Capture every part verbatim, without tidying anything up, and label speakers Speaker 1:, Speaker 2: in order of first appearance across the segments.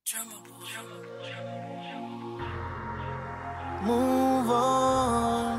Speaker 1: Move on.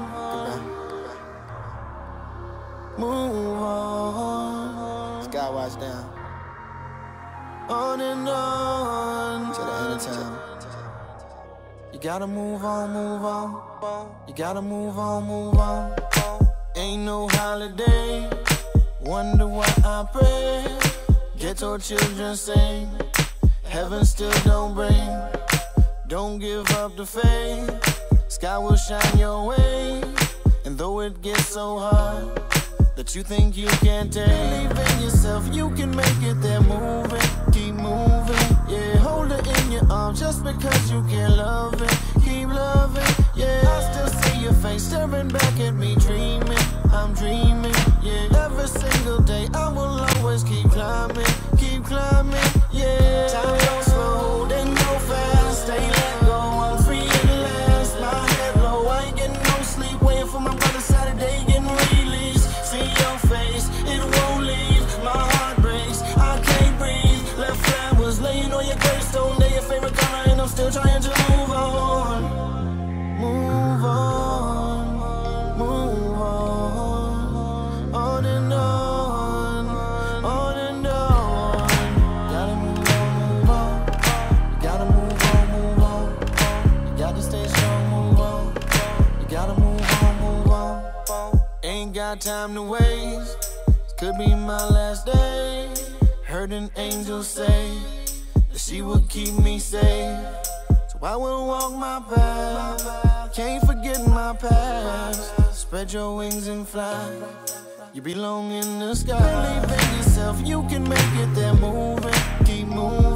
Speaker 1: Move on.
Speaker 2: Skywatch down.
Speaker 1: On and on.
Speaker 2: To the end of time.
Speaker 1: You gotta move on, move on. You gotta move on, move on. Ain't no holiday. Wonder why I pray. Ghetto children sing. Heaven still don't bring. Don't give up the faith. Sky will shine your way. And though it gets so hard that you think you can't take, believe in yourself, you can make it. There, move it, keep moving. Yeah, hold it in your arms just because you can't love it. Keep loving, yeah. I still see your face staring back at me, dreaming. I'm dreaming, yeah. Every single day I will always keep climbing, keep climbing, yeah. Time goes slow, holding no fast. Stay let go, I'm free at last. My head low, I ain't getting no sleep. Waiting for my brother Saturday getting released. See your face, it won't leave. My heart breaks, I can't breathe. Left flowers laying on your gravestone. They're your favorite color and I'm still trying to move on. Move on, move on. On and on, on and on. Gotta move on, move on. You gotta move on, move on. You gotta stay strong, move on. You gotta move on, move on. Ain't got time to waste. This could be my last day. Heard an angel say that she would keep me safe. So I will walk my path. Can't forget my past. Spread your wings and fly. You belong in the sky. Believe in yourself, you can make it. There, moving, keep moving.